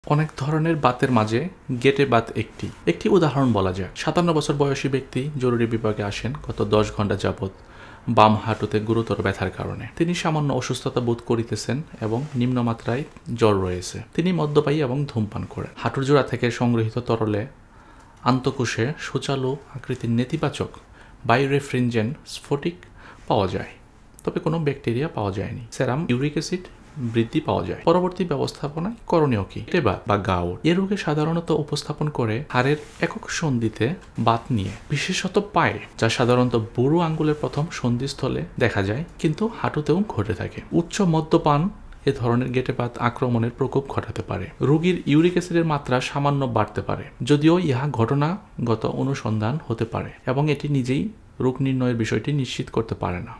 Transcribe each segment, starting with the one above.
অনেক ধরনের বাতের মাঝে গেটে বাত একটি উদাহরণ বলা যায়। ৫৭ বছর বয়সী ব্যক্তি জরুরি বিভাগে আসেন গত ১০ ঘণ্টা যাবৎ বাম হাঁটুতে গুরুতর ব্যথার কারণে। তিনি সামান্য অসুস্থতা বোধ করিতেছেন এবং নিম্নমাত্রায় জ্বর রয়েছে। তিনি মদ্যপায়ী এবং ধূমপান করেন। হাঁটুর জোড়া থেকে সংগৃহীত তরলে আন্তঃকোষে সুচালু আকৃতির নেতিবাচক বাইরেফ্রিনজেন্ট স্ফটিক পাওয়া যায়, তবে কোনো ব্যাকটেরিয়া পাওয়া যায়নি। সেরাম ইউরিক অ্যাসিড বৃদ্ধি পাওয়া যায়। পরবর্তী ব্যবস্থাপনায় করণীয় কি? বা গাউট এ রোগে সাধারণত উপস্থাপন করে হাড়ের একক সন্ধিতে বাত নিয়ে, বিশেষত পায়ে, যা সাধারণত বুড়ো আঙ্গুলের প্রথম সন্ধিস্থলে দেখা যায় কিন্তু হাঁটুতেও ঘটে থাকে। উচ্চ মদ্যপান এ ধরনের গেটে বাত আক্রমণের প্রকোপ ঘটাতে পারে। রোগীর ইউরিক অ্যাসিডের মাত্রা সামান্য বাড়তে পারে, যদিও ইহা ঘটনাগত অনুসন্ধান হতে পারে এবং এটি নিজেই রোগ নির্ণয়ের বিষয়টি নিশ্চিত করতে পারে না।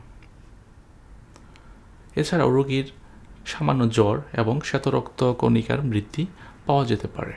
এছাড়াও রোগীর সামান্য জ্বর এবং শ্বেতরক্ত কণিকার বৃদ্ধি পাওয়া যেতে পারে।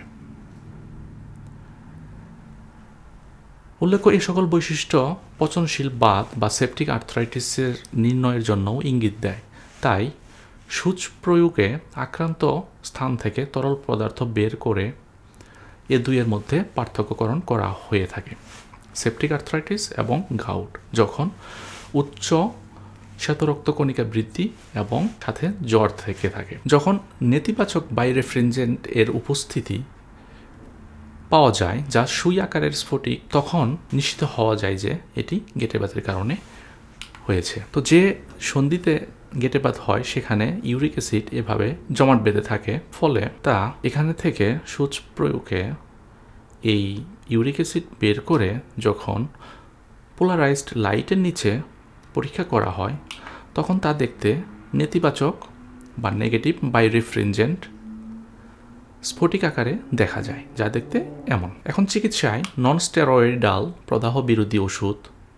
উল্লেখ্য, এই সকল বৈশিষ্ট্য পচনশীল বাত বা সেপটিক আর্থ্রাইটিসের নির্ণয়ের জন্য ইঙ্গিত দেয়। তাই সূচ প্রয়োগে আক্রান্ত স্থান থেকে তরল পদার্থ বের করে এ দুইয়ের মধ্যে পার্থক্যকরণ করা হয়ে থাকে। সেপটিক আর্থ্রাইটিস এবং গাউট যখন উচ্চ শ্বেতরক্তকণিকা বৃদ্ধি এবং সাথে জ্বর থেকে থাকে। যখন নেতিবাচক বাইরেফ্রিনজেন্ট এর উপস্থিতি পাওয়া যায়, যা সুই আকারের স্ফটিক, তখন নিশ্চিত হওয়া যায় যে এটি গেটে বাতের কারণে হয়েছে। তো যে সন্ধিতে গেটে বাত হয় সেখানে ইউরিক অ্যাসিড এভাবে জমাট বেঁধে থাকে, ফলে তা এখানে থেকে সূচ প্রয়োগে এই ইউরিক অ্যাসিড বের করে যখন পোলারাইজড লাইটের নিচে পরীক্ষা করা হয় তখন তা দেখতে নেতিবাচক বা নেগেটিভ বাইরেফ্রিনজেন্ট স্ফটিক আকারে দেখা যায়, যা দেখতে এমন। এখন চিকিৎসায় নন স্টেরয়েডাল প্রদাহ বিরোধী ওষুধ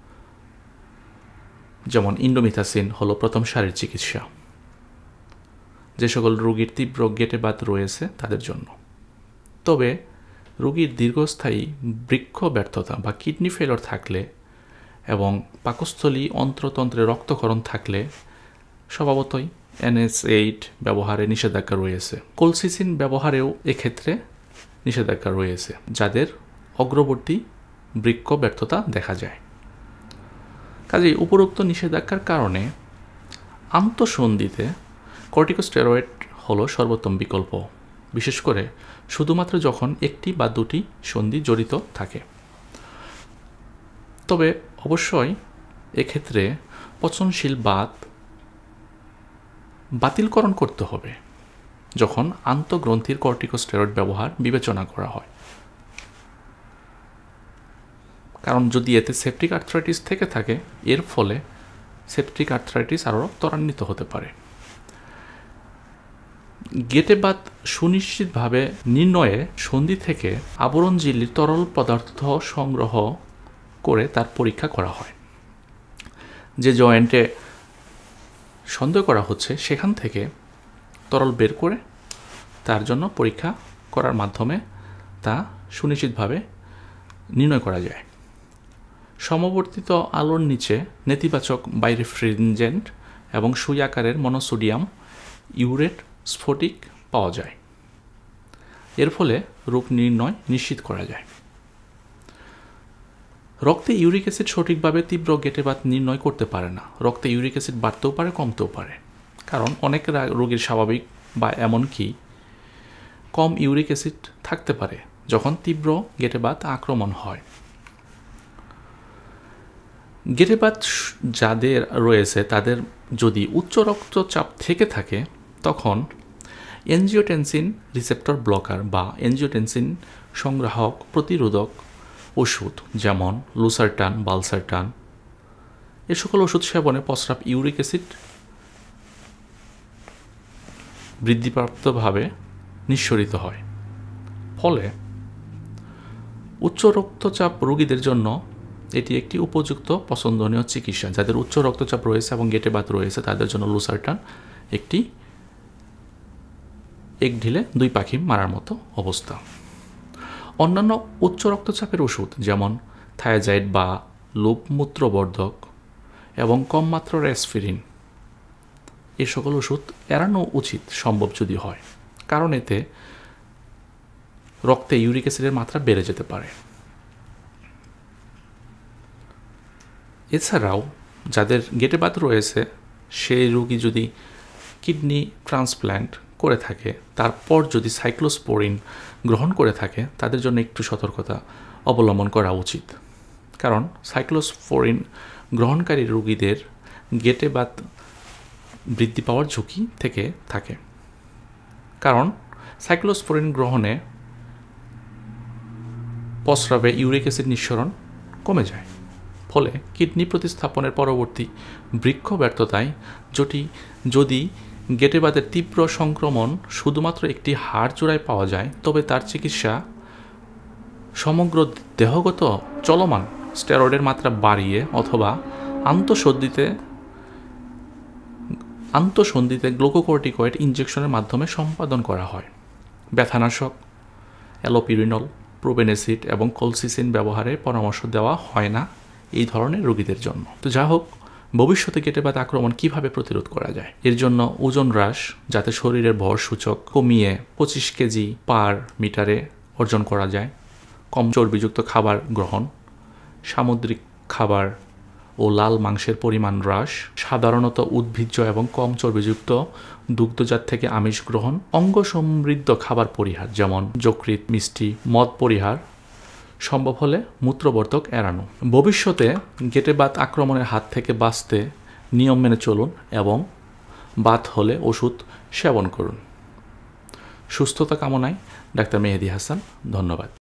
যেমন ইন্ডোমিথাসিন হলো প্রথম সারির চিকিৎসা যে সকল রোগীর তীব্র গেটে বাত রয়েছে তাদের জন্য। তবে রোগীর দীর্ঘস্থায়ী বৃক্ক ব্যর্থতা বা কিডনি ফেলর থাকলে এবং পাকস্থলী অন্ত্রতন্ত্রে রক্তক্ষরণ থাকলে স্বভাবতই NSAID ব্যবহারে নিষেধাজ্ঞা রয়েছে। কোলসিসিন ব্যবহারেও এক্ষেত্রে নিষেধাজ্ঞা রয়েছে যাদের অগ্রবর্তী বৃক্ক ব্যর্থতা দেখা যায়। কাজেই উপরোক্ত নিষেধাজ্ঞার কারণে আন্তঃসন্ধিতে কর্টিকোস্টেরয়েড হলো সর্বোত্তম বিকল্প, বিশেষ করে শুধুমাত্র যখন একটি বা দুটি সন্ধি জড়িত থাকে। তবে অবশ্যই এক্ষেত্রে পচনশীল বাত বাতিলকরণ করতে হবে যখন আন্তঃগ্রন্থির কর্টিকোস্টেরয়েড ব্যবহার বিবেচনা করা হয়, কারণ যদি এতে সেপটিক আর্থ্রাইটিস থেকে থাকে এর ফলে সেপটিক আর্থ্রাইটিস আরও ত্বরান্বিত হতে পারে। গেটে বাত সুনিশ্চিতভাবে নির্ণয়ে সন্ধি থেকে আবরণ ঝিল্লির তরল পদার্থ সংগ্রহ করে তার পরীক্ষা করা হয়। যে জয়েন্টে সন্দেহ করা হচ্ছে সেখান থেকে তরল বের করে তার জন্য পরীক্ষা করার মাধ্যমে তা সুনিশ্চিতভাবে নির্ণয় করা যায়। সমবর্তিত আলোর নিচে নেতিবাচক বাইরেফ্রিনজেন্ট এবং সুই আকারের মনোসোডিয়াম ইউরেট স্ফটিক পাওয়া যায়। এর ফলে রোগ নির্ণয় নিশ্চিত করা যায়। রক্তে ইউরিক অ্যাসিড সঠিকভাবে তীব্র গেটে বাত নির্ণয় করতে পারে না। রক্তে ইউরিক অ্যাসিড বাড়তেও পারে, কমতেও পারে, কারণ অনেক রোগীর স্বাভাবিক বা এমনকি কম ইউরিক অ্যাসিড থাকতে পারে যখন তীব্র গেটে বাত আক্রমণ হয়। গেটে বাত যাদের রয়েছে তাদের যদি উচ্চ রক্তচাপ থেকে থাকে তখন এনজিওটেনসিন রিসেপ্টর ব্লকার বা এনজিওটেনসিন সংগ্রাহক প্রতিরোধক ওষুধ যেমন লুসারটান, বালসারটান এ সকল ওষুধ সেবনে প্রস্রাব ইউরিক অ্যাসিড বৃদ্ধিপ্রাপ্তভাবে নিঃসরিত হয়। ফলে উচ্চ রক্তচাপ রোগীদের জন্য এটি একটি উপযুক্ত পছন্দনীয় চিকিৎসা। যাদের উচ্চ রক্তচাপ রয়েছে এবং গেটে বাত রয়েছে তাদের জন্য লুসারটান একটি এক ঢিলে দুই পাখি মারার মতো অবস্থা। অন্যান্য উচ্চ রক্তচাপের ওষুধ যেমন থায়াজাইড বা লোপমূত্রবর্ধক এবং কম মাত্রার অ্যাসপিরিন এ সকল ওষুধ এড়ানো উচিত সম্ভব যদি হয়, কারণ এতে রক্তে ইউরিক অ্যাসিডের মাত্রা বেড়ে যেতে পারে। এছাড়াও যাদের গেটে বাত রয়েছে সেই রোগী যদি কিডনি ট্রান্সপ্ল্যান্ট করে থাকে, তারপর যদি সাইক্লোস্পোরিন গ্রহণ করে থাকে, তাদের জন্য একটু সতর্কতা অবলম্বন করা উচিত। কারণ সাইক্লোস্পোরিন গ্রহণকারী রোগীদের গেটে বাত বৃদ্ধি পাওয়ার ঝুঁকি থেকে থাকে। কারণ সাইক্লোস্পোরিন গ্রহণে প্রস্রাবে ইউরিক অ্যাসিড নিঃসরণ কমে যায়, ফলে কিডনি প্রতিস্থাপনের পরবর্তী বৃক্ষ ব্যর্থতায় যদি গেটে বাতের তীব্র সংক্রমণ শুধুমাত্র একটি হাড় জোড়ায় পাওয়া যায়, তবে তার চিকিৎসা সমগ্র দেহগত চলমান স্টেরয়েডের মাত্রা বাড়িয়ে অথবা আন্তঃসন্ধিতে গ্লুকোকর্টিকয়েড ইনজেকশনের মাধ্যমে সম্পাদন করা হয়। ব্যথানাশক, অ্যালোপিরিনল, প্রোবেনেসিড এবং কলসিসিন ব্যবহারের পরামর্শ দেওয়া হয় না এই ধরনের রোগীদের জন্য। তো যা হোক, ভবিষ্যতে গেটে বাত আক্রমণ কিভাবে প্রতিরোধ করা যায়? এর জন্য ওজন হ্রাস, যাতে শরীরের ভর সূচক কমিয়ে 25 কেজি পার মিটারে অর্জন করা যায়, কম চর্বিযুক্ত খাবার গ্রহণ, সামুদ্রিক খাবার ও লাল মাংসের পরিমাণ হ্রাস, সাধারণত উদ্ভিজ্জ এবং কম চর্বিযুক্ত দুগ্ধজাত থেকে আমিষ গ্রহণ, অঙ্গ সমৃদ্ধ খাবার পরিহার যেমন যকৃৎ, মিষ্টি, মদ পরিহার, সম্ভব হলে মূত্রবর্ধক এড়ানো। ভবিষ্যতে গেটে বাত আক্রমণের হাত থেকে বাঁচতে নিয়ম মেনে চলুন এবং বাত হলে ওষুধ সেবন করুন। সুস্থতা কামনায় ডাক্তার মেহেদি হাসান। ধন্যবাদ।